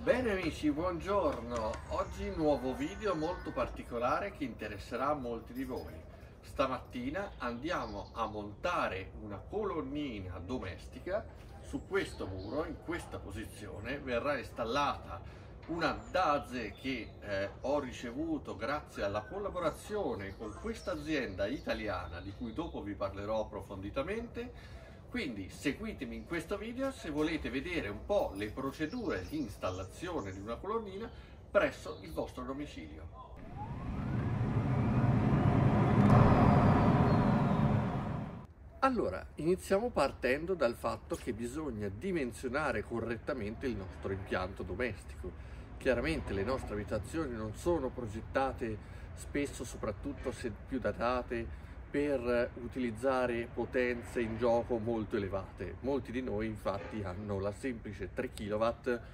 Bene amici, buongiorno. Oggi nuovo video molto particolare che interesserà molti di voi. Stamattina andiamo a montare una colonnina domestica. Su questo muro, in questa posizione, verrà installata una Daze che ho ricevuto grazie alla collaborazione con questa azienda italiana di cui dopo vi parlerò approfonditamente. Quindi seguitemi in questo video se volete vedere un po' le procedure di installazione di una colonnina presso il vostro domicilio. Allora, iniziamo partendo dal fatto che bisogna dimensionare correttamente il nostro impianto domestico. Chiaramente le nostre abitazioni non sono progettate spesso, soprattutto se più datate, per utilizzare potenze in gioco molto elevate. Molti di noi infatti hanno la semplice 3 kW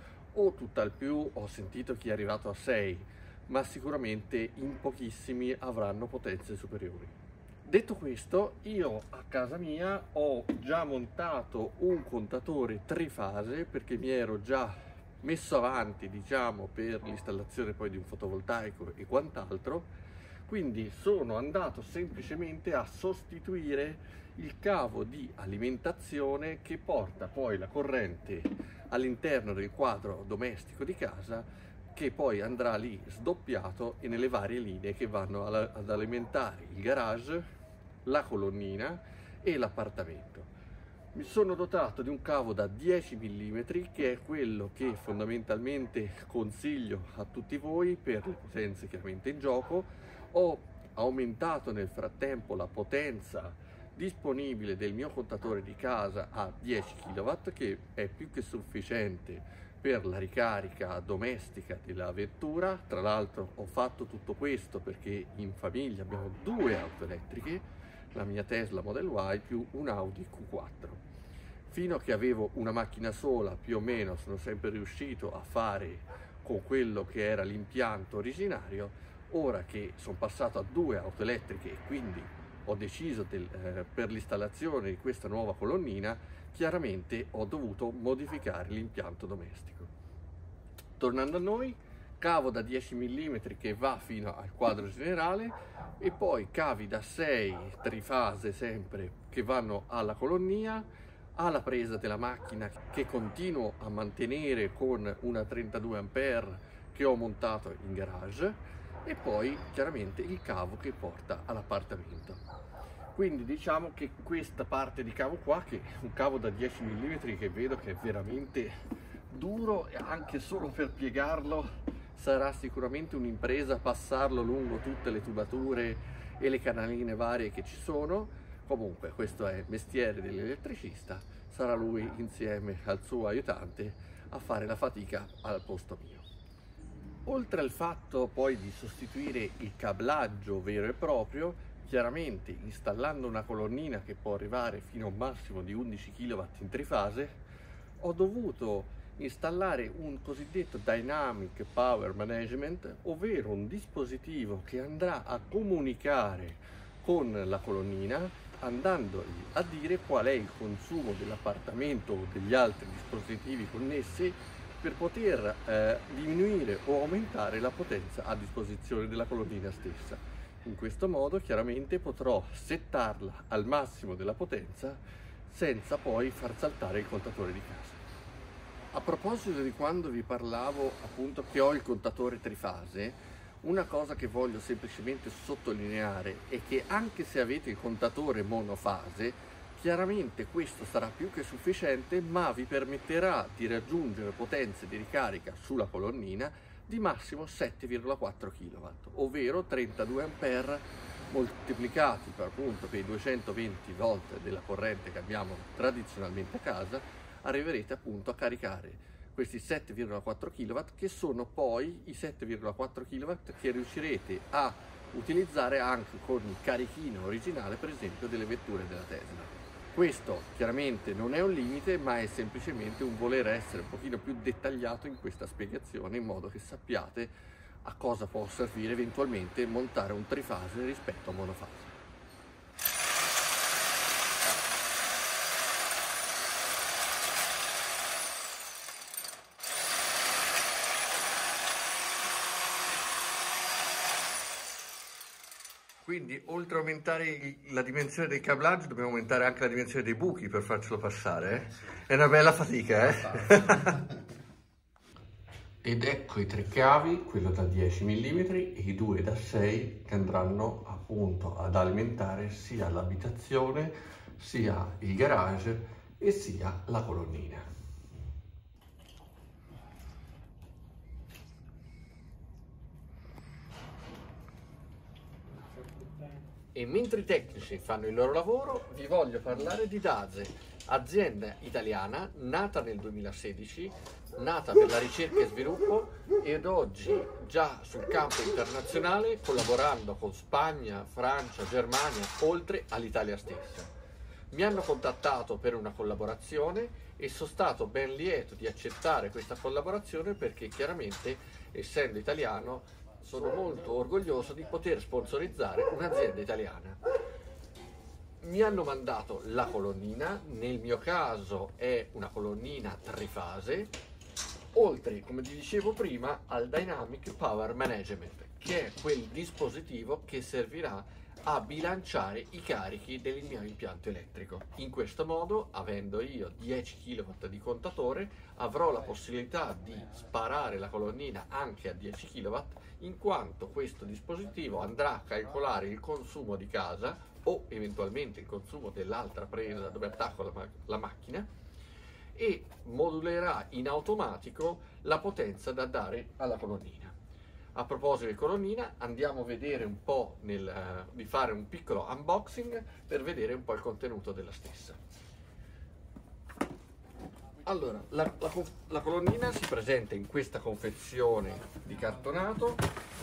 o tutt'al più ho sentito chi è arrivato a 6, ma sicuramente in pochissimi avranno potenze superiori. Detto questo, io a casa mia ho già montato un contatore trifase perché mi ero già messo avanti, diciamo, per l'installazione poi di un fotovoltaico e quant'altro. Quindi sono andato semplicemente a sostituire il cavo di alimentazione che porta poi la corrente all'interno del quadro domestico di casa, che poi andrà lì sdoppiato e nelle varie linee che vanno ad alimentare il garage, la colonnina e l'appartamento. Mi sono dotato di un cavo da 10 mm che è quello che fondamentalmente consiglio a tutti voi per le potenze chiaramente in gioco. Ho aumentato nel frattempo la potenza disponibile del mio contatore di casa a 10 kW, che è più che sufficiente per la ricarica domestica della vettura. Tra l'altro ho fatto tutto questo perché in famiglia abbiamo due auto elettriche, la mia Tesla Model Y più un Audi Q4. Fino a che avevo una macchina sola, più o meno, sono sempre riuscito a fare con quello che era l'impianto originario. Ora che sono passato a due auto elettriche e quindi ho deciso per l'installazione di questa nuova colonnina, chiaramente ho dovuto modificare l'impianto domestico. Tornando a noi, cavo da 10 mm che va fino al quadro generale e poi cavi da 6 trifase sempre che vanno alla colonnina, alla presa della macchina che continuo a mantenere con una 32 A che ho montato in garage, e poi chiaramente il cavo che porta all'appartamento. Quindi diciamo che questa parte di cavo qua, che è un cavo da 10 mm che vedo che è veramente duro, e anche solo per piegarlo sarà sicuramente un'impresa passarlo lungo tutte le tubature e le canaline varie che ci sono. Comunque questo è il mestiere dell'elettricista, sarà lui insieme al suo aiutante a fare la fatica al posto mio. Oltre al fatto poi di sostituire il cablaggio vero e proprio, chiaramente installando una colonnina che può arrivare fino a un massimo di 11 kW in trifase, ho dovuto installare un cosiddetto Dynamic Power Management, ovvero un dispositivo che andrà a comunicare con la colonnina, andandogli a dire qual è il consumo dell'appartamento o degli altri dispositivi connessi, per poter diminuire o aumentare la potenza a disposizione della colonnina stessa. In questo modo chiaramente potrò settarla al massimo della potenza senza poi far saltare il contatore di casa. A proposito di quando vi parlavo appunto che ho il contatore trifase, una cosa che voglio semplicemente sottolineare è che anche se avete il contatore monofase, chiaramente questo sarà più che sufficiente, ma vi permetterà di raggiungere potenze di ricarica sulla colonnina di massimo 7,4 kW, ovvero 32 A moltiplicati per appunto per i 220 volt della corrente che abbiamo tradizionalmente a casa, arriverete appunto a caricare questi 7,4 kW, che sono poi i 7,4 kW che riuscirete a utilizzare anche con il carichino originale, per esempio, delle vetture della Tesla. Questo chiaramente non è un limite, ma è semplicemente un voler essere un pochino più dettagliato in questa spiegazione, in modo che sappiate a cosa può servire eventualmente montare un trifase rispetto a monofase. Quindi oltre a aumentare la dimensione del cablaggio dobbiamo aumentare anche la dimensione dei buchi per farcelo passare, eh? È una bella fatica, eh? Ed ecco i 3 cavi, quello da 10 mm e i 2 da 6 che andranno appunto ad alimentare sia l'abitazione, sia il garage e sia la colonnina. E mentre i tecnici fanno il loro lavoro, vi voglio parlare di Daze, azienda italiana nata nel 2016, nata per la ricerca e sviluppo ed oggi già sul campo internazionale, collaborando con Spagna, Francia, Germania, oltre all'Italia stessa. Mi hanno contattato per una collaborazione e sono stato ben lieto di accettare questa collaborazione perché chiaramente, essendo italiano, sono molto orgoglioso di poter sponsorizzare un'azienda italiana. Mi hanno mandato la colonnina, nel mio caso è una colonnina trifase, oltre, come vi dicevo prima, al Dynamic Power Management, che è quel dispositivo che servirà a bilanciare i carichi del mio impianto elettrico. In questo modo, avendo io 10 kW di contatore, avrò la possibilità di sparare la colonnina anche a 10 kW, in quanto questo dispositivo andrà a calcolare il consumo di casa o eventualmente il consumo dell'altra presa dove attacco la macchina e modulerà in automatico la potenza da dare alla colonnina. A proposito di colonnina, andiamo a vedere un po' di fare un piccolo unboxing per vedere un po' il contenuto della stessa. Allora, la colonnina si presenta in questa confezione di cartonato,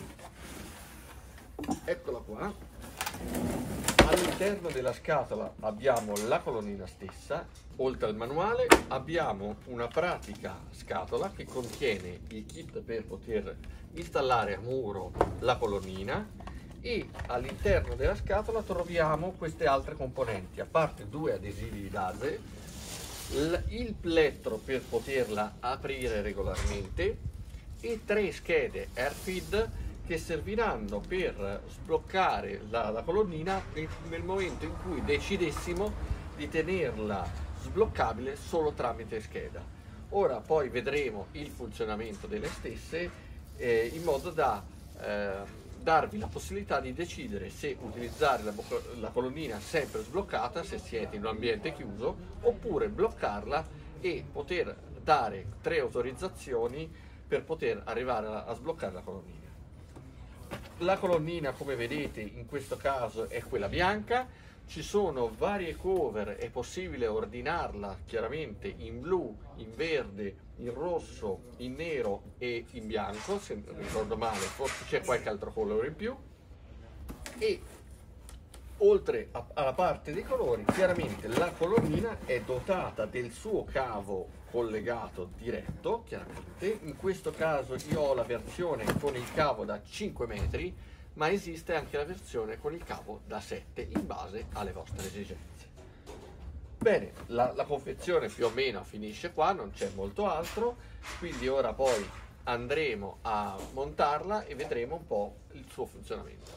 eccola qua. All'interno della scatola abbiamo la colonnina stessa, oltre al manuale abbiamo una pratica scatola che contiene il kit per poter installare a muro la colonnina e all'interno della scatola troviamo queste altre componenti, a parte 2 adesivi di Daze, il plettro per poterla aprire regolarmente e 3 schede AirFeed che serviranno per sbloccare la colonnina nel momento in cui decidessimo di tenerla sbloccabile solo tramite scheda. Ora poi vedremo il funzionamento delle stesse in modo da darvi la possibilità di decidere se utilizzare la colonnina sempre sbloccata se siete in un ambiente chiuso oppure bloccarla e poter dare 3 autorizzazioni per poter arrivare a sbloccare la colonnina. La colonnina, come vedete, in questo caso è quella bianca, ci sono varie cover, è possibile ordinarla chiaramente in blu, in verde, in rosso, in nero e in bianco, se non ricordo male, forse c'è qualche altro colore in più. E oltre alla parte dei colori, chiaramente la colonnina è dotata del suo cavo collegato diretto, chiaramente. In questo caso io ho la versione con il cavo da 5 metri, ma esiste anche la versione con il cavo da 7 in base alle vostre esigenze. Bene, la confezione più o meno finisce qua, non c'è molto altro, quindi ora poi andremo a montarla e vedremo un po' il suo funzionamento.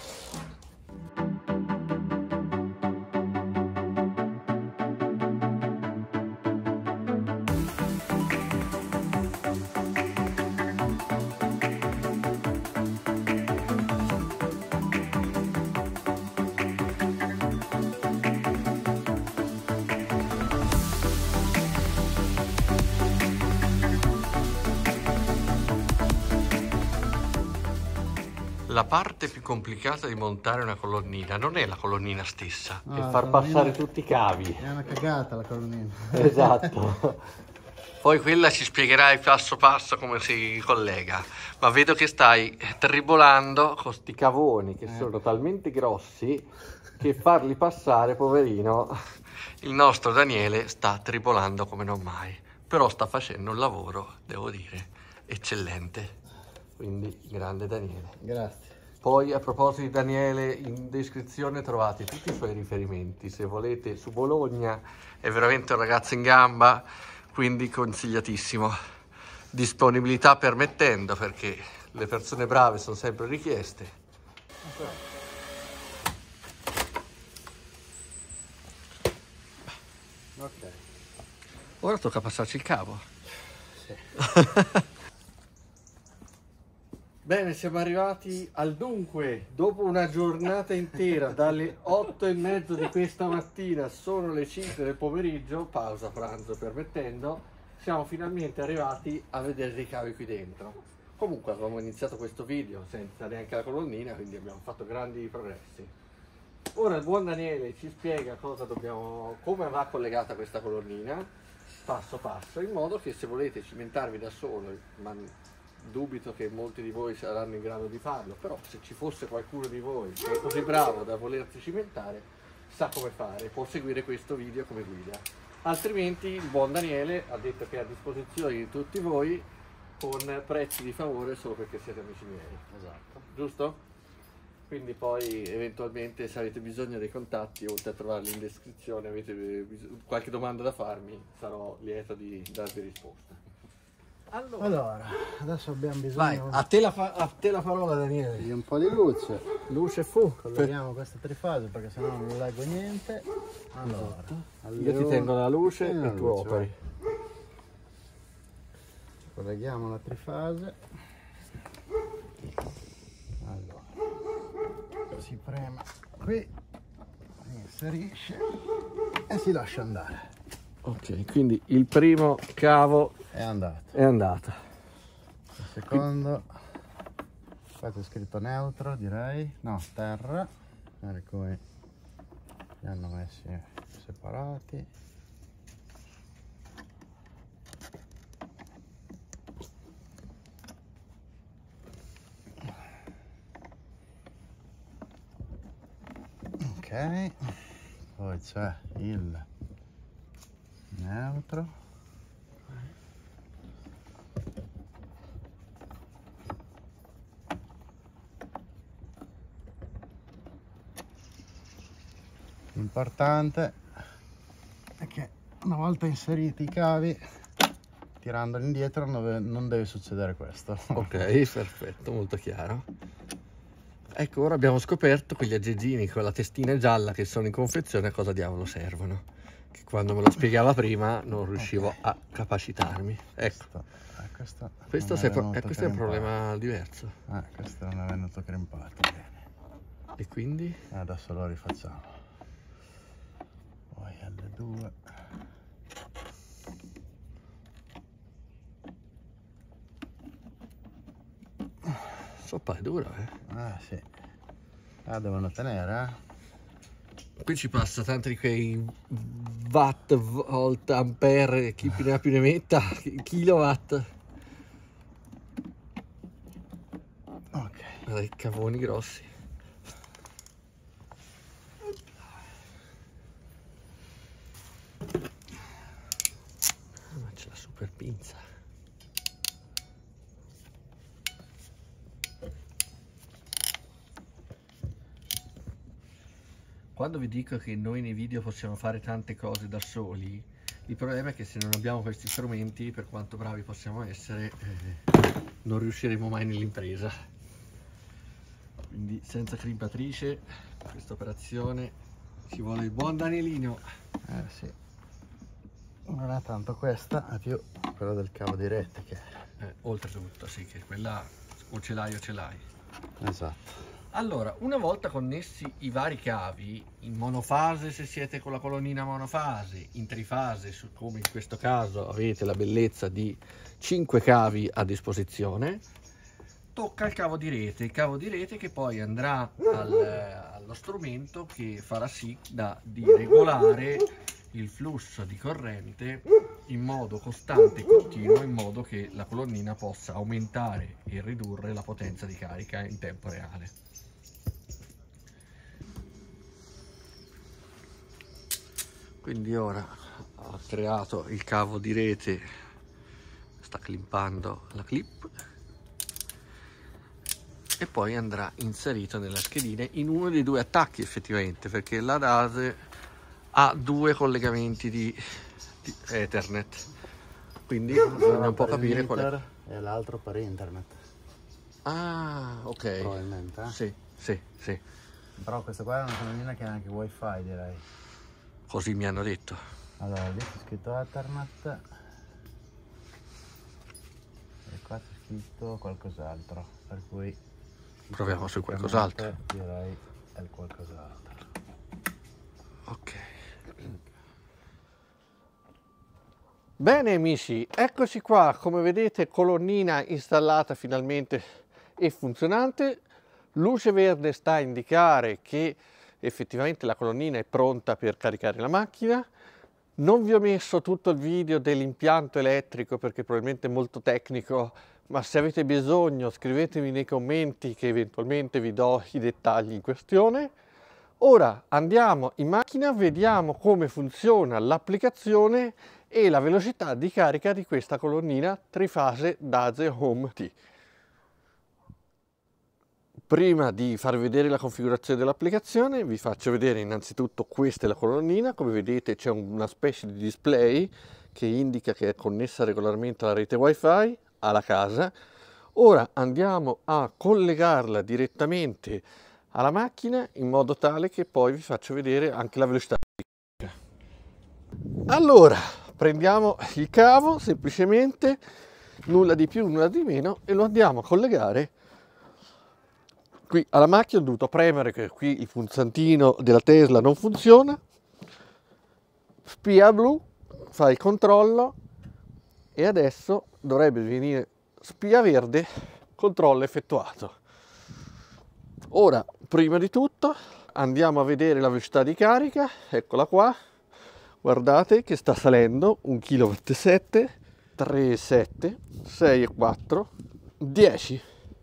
La parte più complicata di montare una colonnina non è la colonnina stessa, No, è far passare tutti i cavi. È una cagata la colonnina. Esatto. Poi quella ci spiegherai passo passo come si collega, ma vedo che stai tribolando con sti cavoni che sono talmente grossi che farli passare, poverino, il nostro Daniele sta tribolando come non mai, però sta facendo un lavoro, devo dire, eccellente. Quindi grande Daniele. Grazie. Poi a proposito di Daniele, in descrizione trovate tutti i suoi riferimenti, se volete, su Bologna, è veramente un ragazzo in gamba, quindi consigliatissimo, disponibilità permettendo, perché le persone brave sono sempre richieste. Ora tocca passarci il cavo. Sì. Bene, siamo arrivati al dunque. Dopo una giornata intera, dalle 8:30 di questa mattina, sono le 5 del pomeriggio, pausa pranzo permettendo, siamo finalmente arrivati a vedere dei cavi qui dentro. Comunque avevamo iniziato questo video senza neanche la colonnina, quindi abbiamo fatto grandi progressi. Ora il buon Daniele ci spiega come va collegata questa colonnina, passo passo, in modo che se volete cimentarvi da solo, ma dubito che molti di voi saranno in grado di farlo, però se ci fosse qualcuno di voi che è così bravo da volersi cimentare, sa come fare, può seguire questo video come guida. Altrimenti il buon Daniele ha detto che è a disposizione di tutti voi con prezzi di favore solo perché siete amici miei. Esatto. Giusto? Quindi poi eventualmente se avete bisogno dei contatti, oltre a trovarli in descrizione, avete qualche domanda da farmi, sarò lieto di darvi risposta. Allora, adesso abbiamo bisogno Vai, a te la parola Daniele. di un po' di luce. Luce fu. Colleghiamo questa trifase perché sennò non leggo niente. Allora, Io ti tengo la luce la e tu luce, operi. vai. Colleghiamo la trifase. Allora, si preme qui, inserisce e si lascia andare. Ok, quindi il primo cavo È andato. è andato. Il secondo, qua c'è scritto neutro, direi. No, terra. Per cui li hanno messi separati. Ok, poi c'è il neutro. L'importante è che una volta inseriti i cavi, tirandoli indietro non deve succedere questo. Ok, perfetto, molto chiaro. Ecco, ora abbiamo scoperto quegli aggeggini con la testina gialla che sono in confezione a cosa diavolo servono. Che quando me lo spiegava prima non riuscivo a capacitarmi. Ecco, questo è un problema diverso. Questo non è venuto crempato bene. E quindi? Adesso lo rifacciamo. Poi L2. Soppa è dura, Sì. Devono tenere, Qui ci passa tanti di quei watt, volt, ampere, chi più ne ha più ne metta, kilowatt. Ok. Dei cavoni grossi. Ma c'è la super pinza. Quando vi dico che noi nei video possiamo fare tante cose da soli, il problema è che se non abbiamo questi strumenti, per quanto bravi possiamo essere, non riusciremo mai nell'impresa. Quindi senza crimpatrice, questa operazione ci vuole il buon Danielino. Sì. Non è tanto questa, è più quella del cavo di rete che... Oltretutto, sì, che quella o ce l'hai o ce l'hai. Esatto. Allora, una volta connessi i vari cavi, in monofase se siete con la colonnina monofase, in trifase, come in questo caso avete la bellezza di 5 cavi a disposizione, tocca il cavo di rete che poi andrà allo strumento che farà sì di regolare il flusso di corrente in modo costante e continuo, in modo che la colonnina possa aumentare e ridurre la potenza di carica in tempo reale. Quindi ora ho creato il cavo di rete, sta clippando la clip e poi andrà inserito nella schedina in uno dei due attacchi effettivamente, perché la DASE ha 2 collegamenti di Ethernet, quindi bisogna un po' capire qual è. E l'altro per internet. Ah, ok. Probabilmente. Sì. Però questa qua è una colonnina che ha anche wifi, direi. Così mi hanno detto. Allora, lì c'è scritto Ethernet e qua c'è scritto qualcos'altro, per cui proviamo su qualcos'altro. Direi è il qualcos'altro. Ok. Bene amici, eccoci qua, come vedete colonnina installata finalmente e funzionante. Luce verde sta a indicare che effettivamente la colonnina è pronta per caricare la macchina. Non vi ho messo tutto il video dell'impianto elettrico perché probabilmente è molto tecnico, ma se avete bisogno scrivetemi nei commenti che eventualmente vi do i dettagli in questione. Ora andiamo in macchina, vediamo come funziona l'applicazione e la velocità di carica di questa colonnina trifase Daze Home T. Prima di farvi vedere la configurazione dell'applicazione vi faccio vedere innanzitutto questa è la colonnina. Come vedete c'è una specie di display che indica che è connessa regolarmente alla rete wifi alla casa. Ora andiamo a collegarla direttamente alla macchina in modo tale che poi vi faccio vedere anche la velocità. Allora prendiamo il cavo semplicemente, nulla di più nulla di meno, e lo andiamo a collegare qui alla macchina. Ho dovuto premere che qui il pulsantino della Tesla non funziona. Spia blu, fa il controllo e adesso dovrebbe venire spia verde, controllo effettuato. Ora prima di tutto andiamo a vedere la velocità di carica, eccola qua, guardate che sta salendo 1,7 kW, 3,7, 6,4, 10.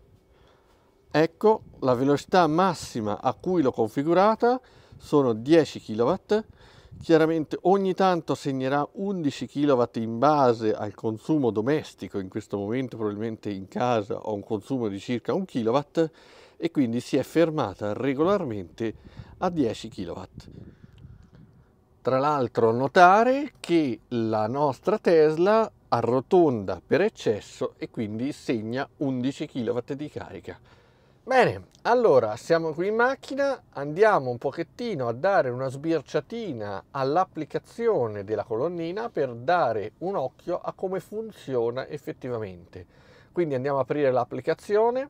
Ecco la velocità massima a cui l'ho configurata, sono 10 kW. Chiaramente ogni tanto segnerà 11 kW in base al consumo domestico. In questo momento probabilmente in casa ho un consumo di circa 1 kW e quindi si è fermata regolarmente a 10 kW. Tra l'altro notare che la nostra Tesla arrotonda per eccesso e quindi segna 11 kW di carica. Bene, allora siamo qui in macchina, andiamo un pochettino a dare una sbirciatina all'applicazione della colonnina per dare un occhio a come funziona effettivamente. Quindi andiamo a aprire l'applicazione.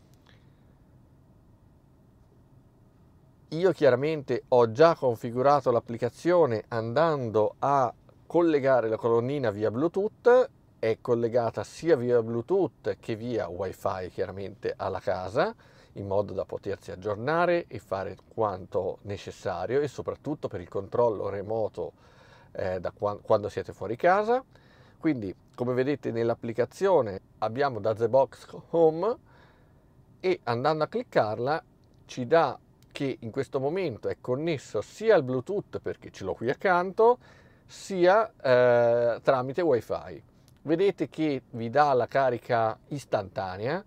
Io chiaramente ho già configurato l'applicazione andando a collegare la colonnina via Bluetooth. È collegata sia via Bluetooth che via Wi-Fi chiaramente alla casa, in modo da potersi aggiornare e fare quanto necessario e soprattutto per il controllo remoto quando siete fuori casa. Quindi come vedete nell'applicazione abbiamo Daze Box Home e andando a cliccarla ci dà che in questo momento è connesso sia al Bluetooth perché ce l'ho qui accanto, sia tramite Wi-Fi. Vedete che vi dà la carica istantanea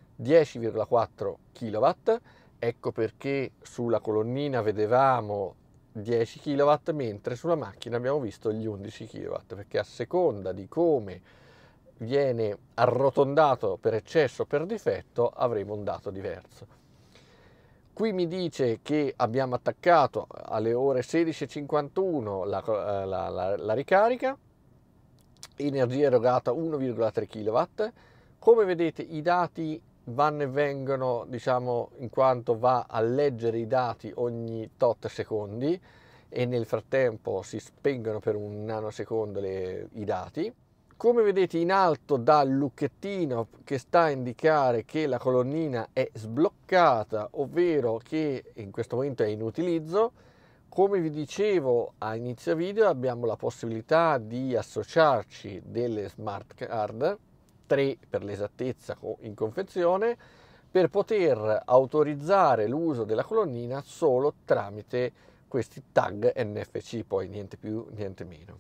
10,4 kW, ecco perché sulla colonnina vedevamo 10 kW mentre sulla macchina abbiamo visto gli 11 kW, perché a seconda di come viene arrotondato per eccesso o per difetto avremo un dato diverso. Qui mi dice che abbiamo attaccato alle ore 16:51 la ricarica, energia erogata 1,3 kW. Come vedete i dati vanno e vengono, diciamo, in quanto va a leggere i dati ogni tot secondi e nel frattempo si spengono per un nanosecondo i dati. Come vedete in alto dà il lucchettino che sta a indicare che la colonnina è sbloccata, ovvero che in questo momento è in utilizzo. Come vi dicevo a inizio video abbiamo la possibilità di associarci delle smart card, 3 per l'esattezza in confezione, per poter autorizzare l'uso della colonnina solo tramite questi tag NFC, poi niente più, niente meno.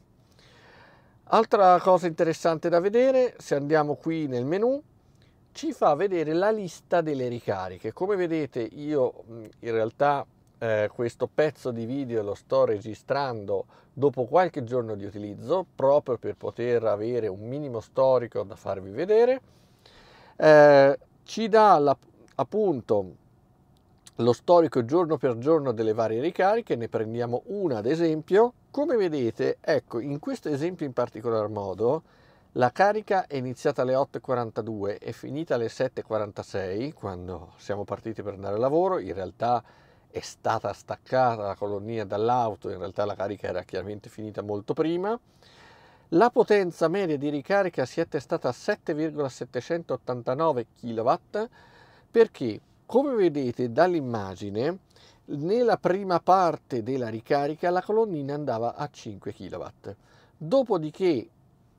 Altra cosa interessante da vedere, se andiamo qui nel menu, ci fa vedere la lista delle ricariche. Come vedete io in realtà questo pezzo di video lo sto registrando dopo qualche giorno di utilizzo, proprio per poter avere un minimo storico da farvi vedere. Ci dà appunto lo storico giorno per giorno delle varie ricariche, ne prendiamo una ad esempio. Come vedete, ecco, in questo esempio in particolar modo, la carica è iniziata alle 8:42 e finita alle 7:46, quando siamo partiti per andare al lavoro. In realtà è stata staccata la colonnina dall'auto, in realtà la carica era chiaramente finita molto prima. La potenza media di ricarica si è attestata a 7,789 kW perché, come vedete dall'immagine, nella prima parte della ricarica la colonnina andava a 5 kW, dopodiché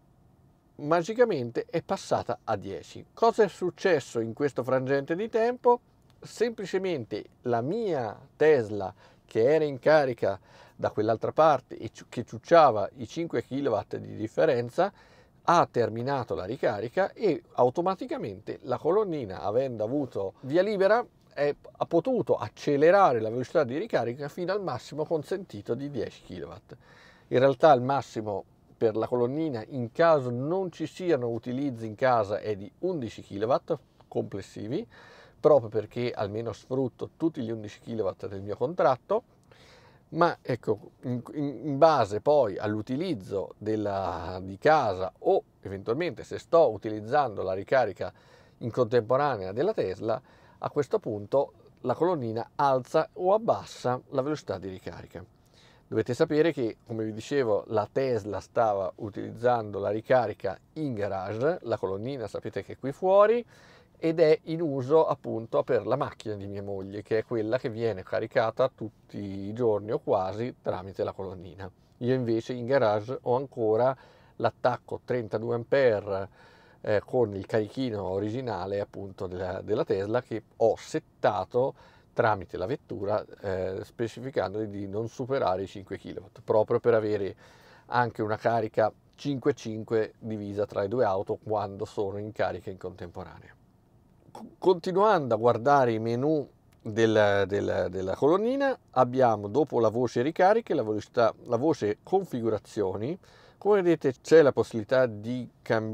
magicamente è passata a 10. Cosa è successo in questo frangente di tempo? Semplicemente la mia Tesla, che era in carica da quell'altra parte e che ciucciava i 5 kW di differenza, ha terminato la ricarica e automaticamente la colonnina, avendo avuto via libera, ha potuto accelerare la velocità di ricarica fino al massimo consentito di 10 kW. In realtà il massimo per la colonnina, in caso non ci siano utilizzi in casa, è di 11 kW complessivi, proprio perché almeno sfrutto tutti gli 11 kW del mio contratto. Ma ecco, in base poi all'utilizzo di casa, o eventualmente se sto utilizzando la ricarica in contemporanea della Tesla, a questo punto la colonnina alza o abbassa la velocità di ricarica. Dovete sapere che, come vi dicevo, la Tesla stava utilizzando la ricarica in garage, la colonnina sapete che è qui fuori, ed è in uso appunto per la macchina di mia moglie, che è quella che viene caricata tutti i giorni o quasi tramite la colonnina. Io invece in garage ho ancora l'attacco 32 A con il carichino originale appunto della Tesla, che ho settato tramite la vettura, specificando di non superare i 5 kW, proprio per avere anche una carica 5-5 divisa tra le due auto quando sono in carica in contemporanea. Continuando a guardare i menu della colonnina, abbiamo dopo la voce ricariche la voce configurazioni. Come vedete c'è la possibilità di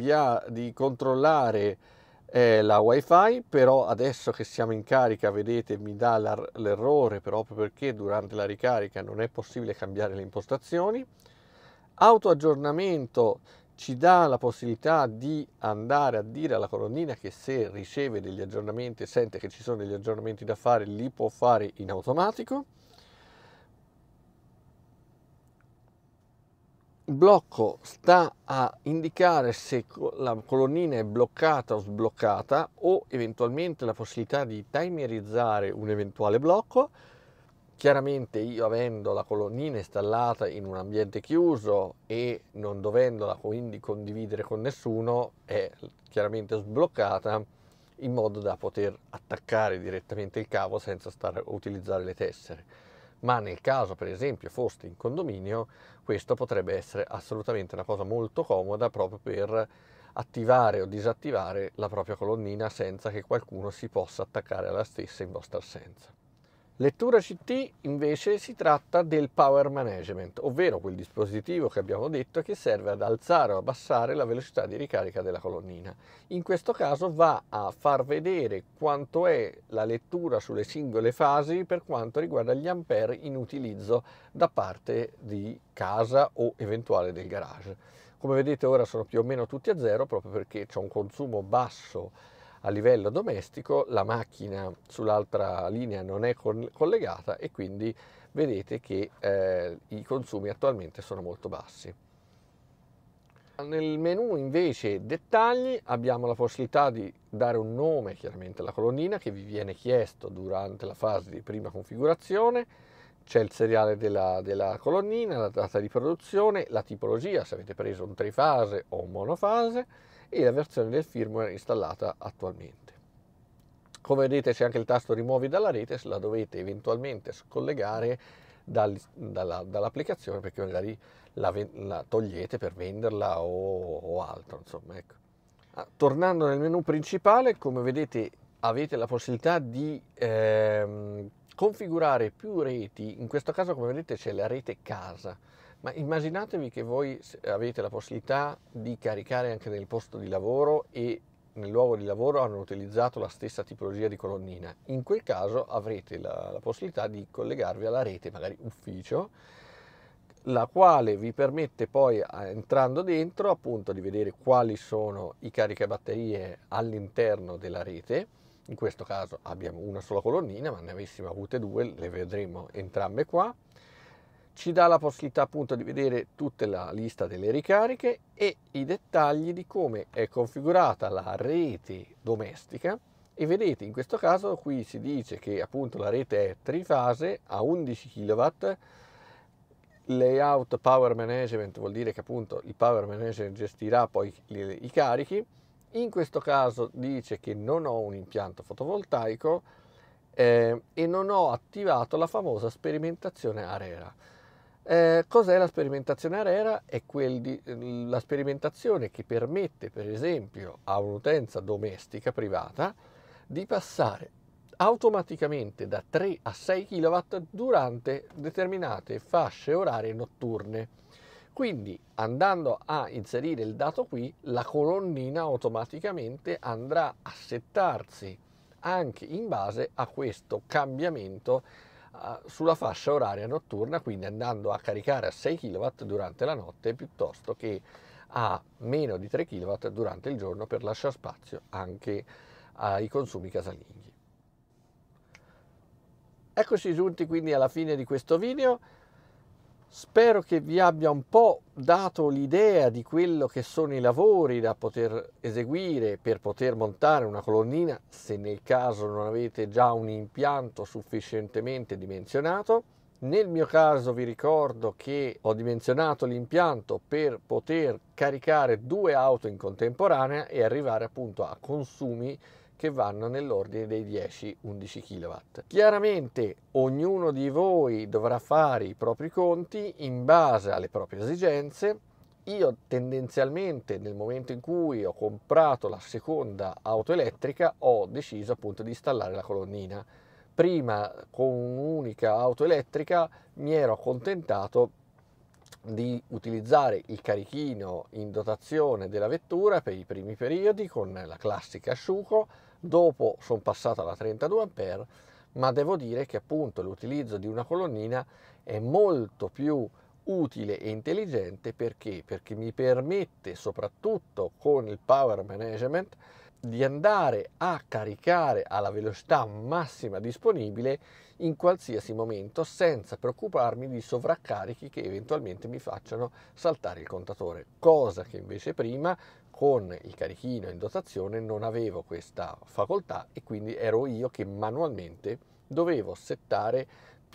controllare la wifi, però adesso che siamo in carica, vedete, mi dà l'errore proprio perché durante la ricarica non è possibile cambiare le impostazioni. Autoaggiornamento ci dà la possibilità di andare a dire alla colonnina che se riceve degli aggiornamenti, sente che ci sono degli aggiornamenti da fare, li può fare in automatico. Il blocco sta a indicare se la colonnina è bloccata o sbloccata, o eventualmente la possibilità di timerizzare un eventuale blocco. Chiaramente io, avendo la colonnina installata in un ambiente chiuso e non dovendola quindi condividere con nessuno, è chiaramente sbloccata in modo da poter attaccare direttamente il cavo senza stare a utilizzare le tessere. Ma nel caso per esempio foste in condominio, questo potrebbe essere assolutamente una cosa molto comoda, proprio per attivare o disattivare la propria colonnina senza che qualcuno si possa attaccare alla stessa in vostra assenza. Lettura CT invece si tratta del power management, ovvero quel dispositivo che abbiamo detto che serve ad alzare o abbassare la velocità di ricarica della colonnina. In questo caso va a far vedere quanto è la lettura sulle singole fasi per quanto riguarda gli ampere in utilizzo da parte di casa o eventuale del garage. Come vedete ora sono più o meno tutti a zero, proprio perché c'è un consumo basso a livello domestico, la macchina sull'altra linea non è collegata e quindi vedete che i consumi attualmente sono molto bassi. Nel menu invece dettagli abbiamo la possibilità di dare un nome chiaramente alla colonnina che vi viene chiesto durante la fase di prima configurazione. C'è il seriale della colonnina, la data di produzione, la tipologia, se avete preso un trifase o un monofase, e la versione del firmware installata attualmente. Come vedete c'è anche il tasto rimuovi dalla rete se la dovete eventualmente scollegare dall'applicazione, perché magari la togliete per venderla o altro, insomma, ecco. Tornando nel menu principale, come vedete avete la possibilità di configurare più reti. In questo caso, come vedete, c'è la rete casa, ma immaginatevi che voi avete la possibilità di caricare anche nel posto di lavoro e nel luogo di lavoro hanno utilizzato la stessa tipologia di colonnina. In quel caso avrete la possibilità di collegarvi alla rete, magari ufficio, la quale vi permette poi, entrando dentro, appunto di vedere quali sono i caricabatterie all'interno della rete. In questo caso abbiamo una sola colonnina, ma ne avessimo avute due, le vedremo entrambe qua. Ci dà la possibilità appunto di vedere tutta la lista delle ricariche e i dettagli di come è configurata la rete domestica. E vedete, in questo caso qui si dice che appunto la rete è trifase a 11 kW. Layout Power Management vuol dire che appunto il Power Manager gestirà poi i carichi. In questo caso dice che non ho un impianto fotovoltaico e non ho attivato la famosa sperimentazione ARERA. Cos'è la sperimentazione ARERA? È la sperimentazione che permette per esempio a un'utenza domestica privata di passare automaticamente da 3 a 6 kW durante determinate fasce orarie notturne. Quindi andando a inserire il dato qui, la colonnina automaticamente andrà a settarsi anche in base a questo cambiamento sulla fascia oraria notturna, quindi andando a caricare a 6 kW durante la notte piuttosto che a meno di 3 kW durante il giorno, per lasciare spazio anche ai consumi casalinghi. Eccoci giunti quindi alla fine di questo video. Spero che vi abbia un po' dato l'idea di quello che sono i lavori da poter eseguire per poter montare una colonnina, se nel caso non avete già un impianto sufficientemente dimensionato. Nel mio caso vi ricordo che ho dimensionato l'impianto per poter caricare 2 auto in contemporanea e arrivare appunto a consumi che vanno nell'ordine dei 10-11 kW. Chiaramente ognuno di voi dovrà fare i propri conti in base alle proprie esigenze. Io tendenzialmente nel momento in cui ho comprato la seconda auto elettrica ho deciso appunto di installare la colonnina. Prima con un'unica auto elettrica mi ero accontentato di utilizzare il carichino in dotazione della vettura per i primi periodi con la classica Sciuco. Dopo sono passato alla 32 A, ma devo dire che appunto l'utilizzo di una colonnina è molto più utile e intelligente. Perché mi permette, soprattutto con il power management, di andare a caricare alla velocità massima disponibile in qualsiasi momento, senza preoccuparmi di sovraccarichi che eventualmente mi facciano saltare il contatore, cosa che invece prima con il carichino in dotazione non avevo questa facoltà, e quindi ero io che manualmente dovevo settare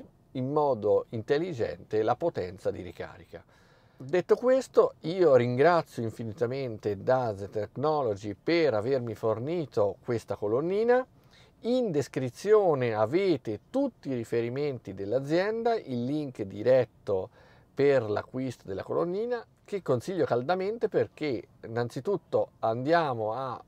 in modo intelligente la potenza di ricarica. Detto questo, io ringrazio infinitamente Daze Technology per avermi fornito questa colonnina. In descrizione avete tutti i riferimenti dell'azienda, il link diretto per l'acquisto della colonnina, che consiglio caldamente, perché innanzitutto andiamo a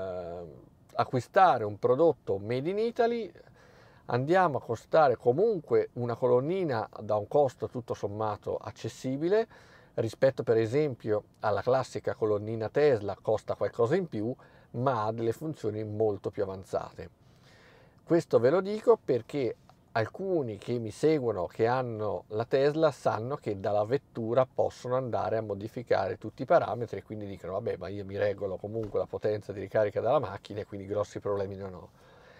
acquistare un prodotto made in Italy, andiamo a costare comunque una colonnina da un costo tutto sommato accessibile rispetto per esempio alla classica colonnina Tesla, costa qualcosa in più ma ha delle funzioni molto più avanzate. Questo ve lo dico perché alcuni che mi seguono, che hanno la Tesla, sanno che dalla vettura possono andare a modificare tutti i parametri e quindi dicono vabbè, ma io mi regolo comunque la potenza di ricarica della macchina e quindi grossi problemi non ho.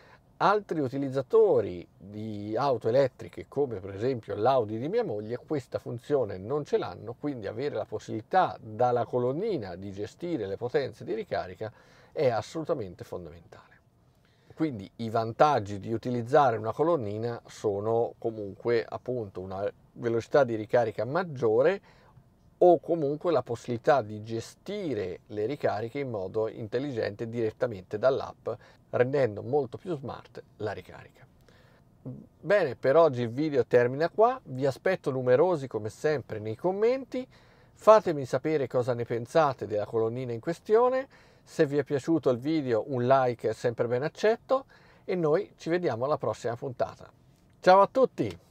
Altri utilizzatori di auto elettriche, come per esempio l'Audi di mia moglie, questa funzione non ce l'hanno, quindi avere la possibilità dalla colonnina di gestire le potenze di ricarica è assolutamente fondamentale. Quindi i vantaggi di utilizzare una colonnina sono comunque appunto una velocità di ricarica maggiore o comunque la possibilità di gestire le ricariche in modo intelligente direttamente dall'app, rendendo molto più smart la ricarica. Bene, per oggi il video termina qua, vi aspetto numerosi come sempre nei commenti, fatemi sapere cosa ne pensate della colonnina in questione. Se vi è piaciuto il video un like è sempre ben accetto e noi ci vediamo alla prossima puntata. Ciao a tutti!